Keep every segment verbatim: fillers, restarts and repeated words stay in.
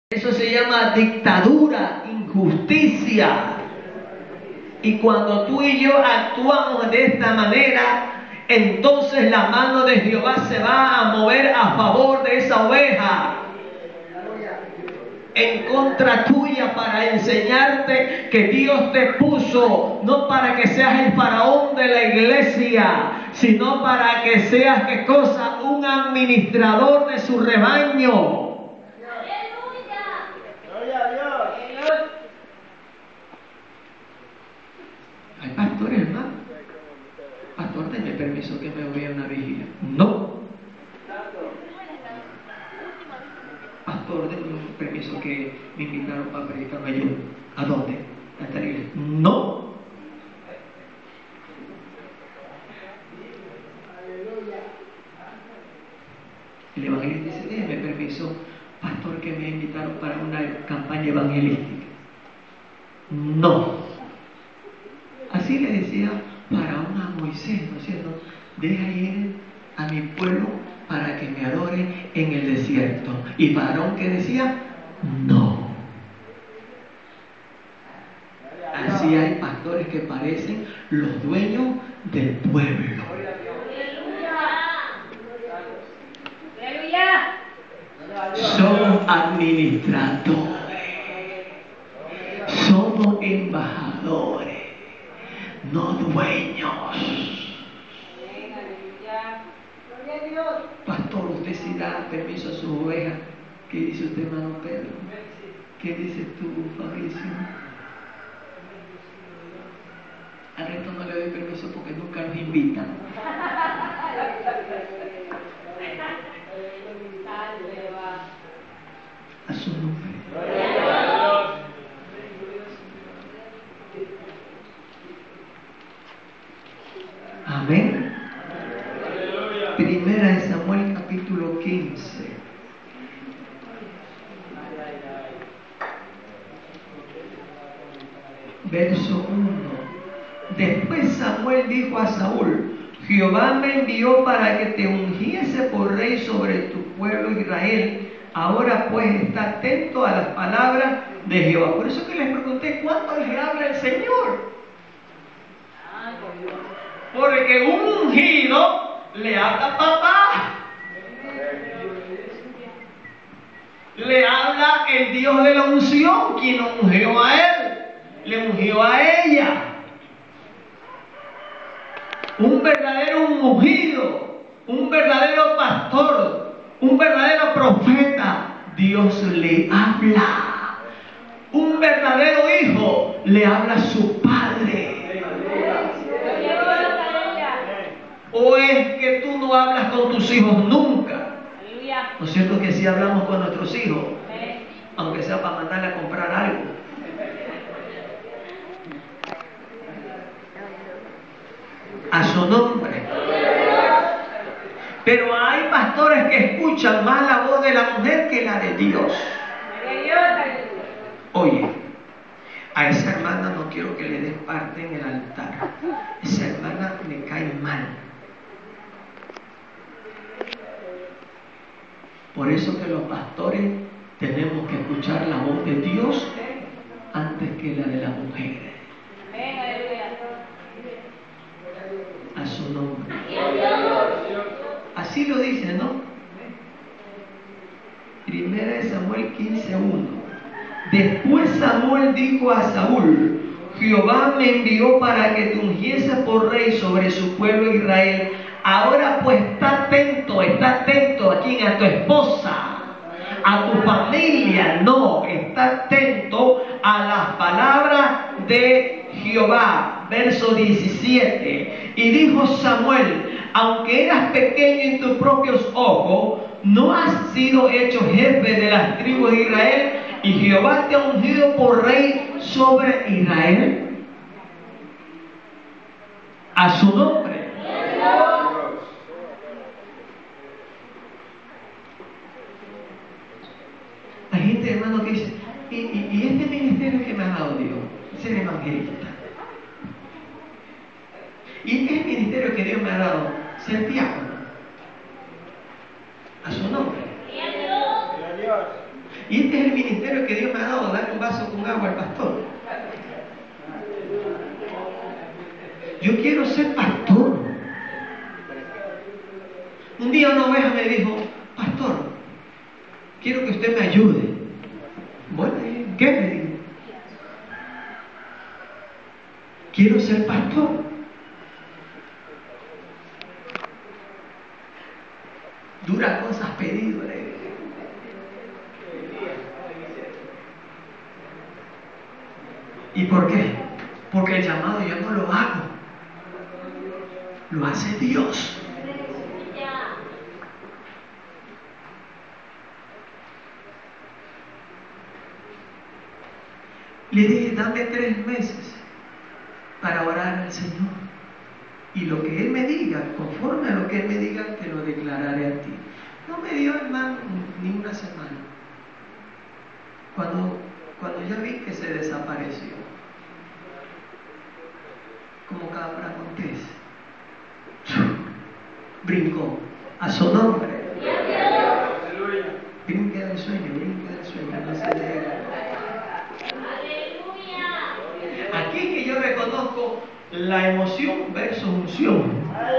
Eso se llama dictadura, injusticia. Y cuando tú y yo actuamos de esta manera, entonces la mano de Jehová se va a mover a favor de esa oveja, en contra tuya, para enseñarte que Dios te puso, no para que seas el faraón de la iglesia, sino para que seas, ¿qué cosa? Un administrador de su rebaño. Hay pastores, hermano. Pastor, denme permiso que me voy a una vigilia. No. Pastor, denme permiso que me invitaron para predicar allí. ¿A dónde? ¿A esta iglesia? No. El evangelista dice, déjeme permiso, pastor, que me invitaron para una campaña evangelística. No. Así le decía Faraón a Moisés, ¿no es cierto? Deja ir a mi pueblo para que me adore en el desierto. Y Faraón, ¿qué decía? No. Así hay pastores que parecen los dueños del pueblo. Somos administradores. Somos embajadores, no dueños. Pastor, usted sí da permiso a su oveja. ¿Qué dice usted, hermano Pedro? ¿Qué dices tú, Fabricio? Al resto no le doy permiso porque nunca nos invitan. A su nombre. Amén. Primera de Samuel, capítulo quince. Verso uno. Después Samuel dijo a Saúl: Jehová me envió para que te ungiese por rey sobre tu pueblo Israel. Ahora pues está atento a las palabras de Jehová. Por eso que les pregunté, ¿cuánto le habla el Señor? Porque un ungido le habla a papá. Le habla el Dios de la unción, quien lo ungió a él, le ungió a ella. Un verdadero ungido, un verdadero pastor, un verdadero profeta, Dios le habla. Un verdadero hijo le habla a su padre. ¿O es que tú no hablas con tus hijos nunca? ¿No es cierto que sí hablamos con nuestros hijos? Aunque sea para mandarle a comprar algo. A su nombre. Pero hay pastores que escuchan más la voz de la mujer que la de Dios. Oye, a esa hermana no quiero que le des parte en el altar. Esa hermana me cae mal. Por eso que los pastores tenemos que escuchar la voz de Dios antes que la de la mujer. A su nombre. Así lo dice, ¿no? Primera de Samuel quince uno. Después Samuel dijo a Saúl: Jehová me envió para que te ungiese por rey sobre su pueblo Israel. Ahora pues está atento, está atento a quién, a tu esposa, a tu familia. No, está atento a las palabras de Jehová. Verso diecisiete. Y dijo Samuel: aunque eras pequeño en tus propios ojos, no has sido hecho jefe de las tribus de Israel, y Jehová te ha ungido por rey sobre Israel. A su nombre. Hay gente, hermano, que dice, y, y, y este ministerio que me ha dado Dios, ser evangelista. Y este es el ministerio que Dios me ha dado, ser diácono. A su nombre. Y este es el ministerio ministerio que Dios me ha dado, darle un vaso con agua al pastor. Yo quiero ser pastor. Un día una oveja me dijo, pastor, quiero que usted me ayude. Bueno, ¿qué me dijo? Quiero ser pastor. Duras cosas pedido. ¿Y por qué? Porque el llamado yo no lo hago. Lo hace Dios. Le dije, dame tres meses para orar al Señor. Y lo que Él me diga, conforme a lo que Él me diga, te lo declararé a ti. No me dio, hermano, ni una semana. Cuando, cuando ya vi que se desapareció, como Cabra Montés, brincó a su nombre. Brinca del sueño, brinca del sueño, no se llega. Aquí que yo reconozco la emoción versus unción.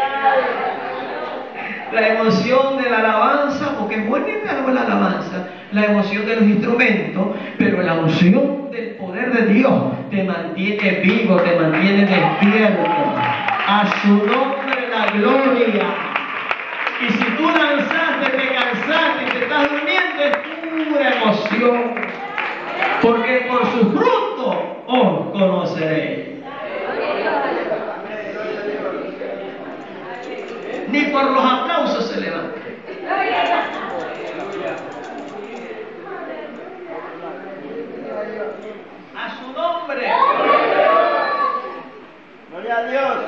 La emoción de la alabanza, porque es bueno y algo la alabanza, la emoción de los instrumentos, pero la unción del poder de Dios te mantiene vivo, te mantiene despierto. A su nombre la gloria. Y si tú lanzaste, te cansaste y te estás durmiendo, es pura emoción. Porque por su fruto os conoceréis. Ni por los aplausos se levanta. A su nombre. Gloria a Dios.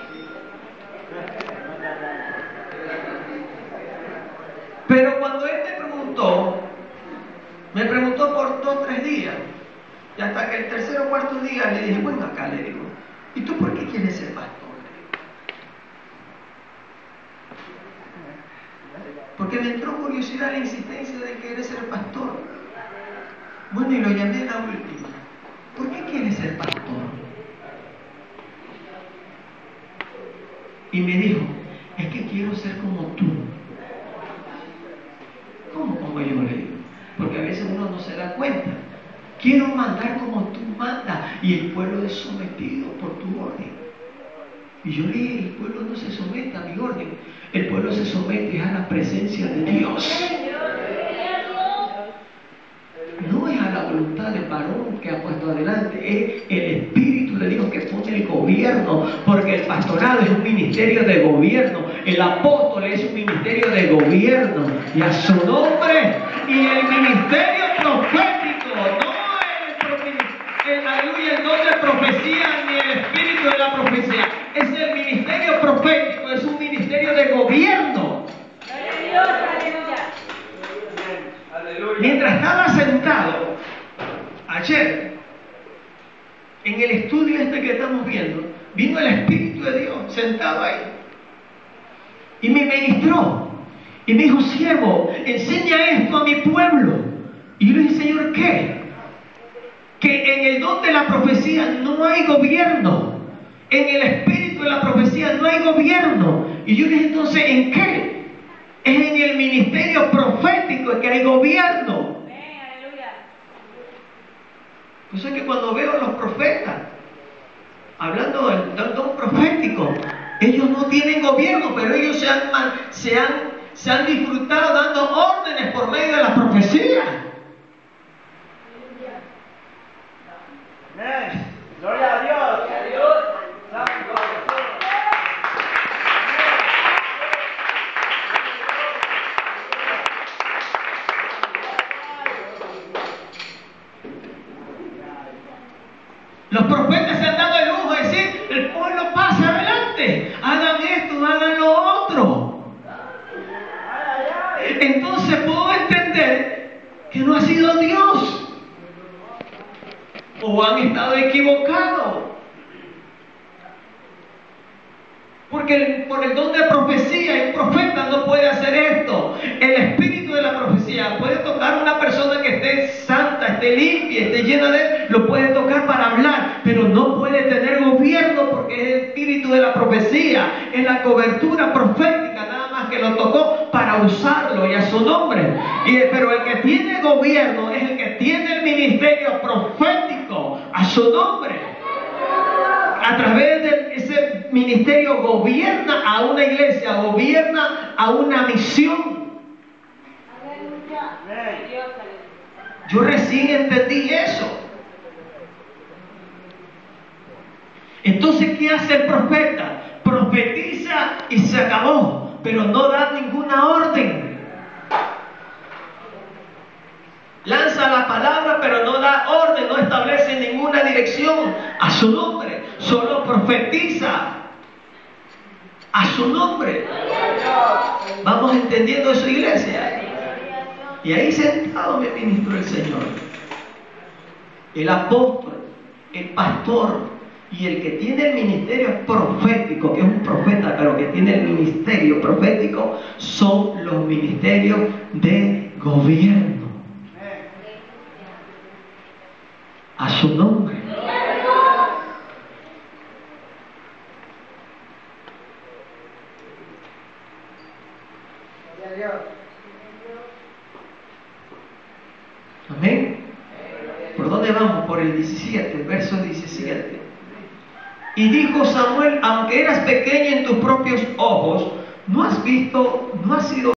Pero cuando él me preguntó, me preguntó por dos o tres días, y hasta que el tercer o cuarto día le dije, bueno, acá le digo, ¿y tú por qué quieres ser pastor? Porque me entró curiosidad la insistencia de querer ser pastor. Bueno, y lo llamé a la última. ¿Por qué quieres ser pastor? Y me dijo, es que quiero ser como tú. ¿Cómo como yo le digo? Porque a veces uno no se da cuenta. Quiero mandar como tú mandas y el pueblo es sometido por tu orden. Y yo le dije, el pueblo no se somete a mi orden, el pueblo se somete a la presencia de Dios. No es a la voluntad del varón que ha puesto adelante, es el Espíritu de Dios que pone el gobierno, porque el pastorado es un ministerio de gobierno, el apóstol es un ministerio de gobierno, y a su nombre, y el ministerio profético, no el, el, aleluya, el don de profecía ni el espíritu de la profecía, es el ministerio profético, es un ministerio de gobierno. Mientras estaba sentado ayer en el estudio este que estamos viendo, vino el Espíritu de Dios sentado ahí y me ministró y me dijo, siervo, enseña esto a mi pueblo. Y yo le dije, Señor, ¿qué? Que en el don de la profecía no hay gobierno, en el espíritu de la profecía no hay gobierno. Y yo le dije, entonces, ¿en qué? Es en el ministerio profético que hay gobierno. Por eso es que cuando veo a los profetas hablando del, del don profético, ellos no tienen gobierno, pero ellos se han, se han, se han disfrutado dando órdenes por medio de la profecía. Amén. Gloria a Dios. Gloria a Dios. Santo. Los profetas se han dado el lujo de decir, el pueblo pasa adelante, hagan esto, hagan lo otro. Entonces puedo entender que no ha sido Dios, o han estado equivocados. Porque el, por el don de profecía el profeta no puede hacer esto. El Espíritu espíritu de la profecía puede tocar a una persona que esté santa, esté limpia, esté llena de él, lo puede tocar para hablar, pero no puede tener gobierno porque es el espíritu de la profecía, es la cobertura profética, nada más que lo tocó para usarlo y a su nombre. Y, pero el que tiene gobierno es el que tiene el ministerio profético a su nombre. A través de ese ministerio gobierna a una iglesia, gobierna a una misión. Yo recién entendí eso. Entonces, ¿qué hace el profeta? Profetiza y se acabó, pero no da ninguna orden. Lanza la palabra, pero no da orden, no establece ninguna dirección a su nombre. Solo profetiza a su nombre. ¿Vamos entendiendo eso, iglesia? Y ahí sentado me ministró el Señor. El apóstol, el pastor y el que tiene el ministerio profético, que es un profeta, pero que tiene el ministerio profético, son los ministerios de gobierno. A su nombre. Amén. ¿Por dónde vamos? Por el diecisiete, verso diecisiete. Y dijo Samuel: aunque eras pequeño en tus propios ojos, no has visto, no has sido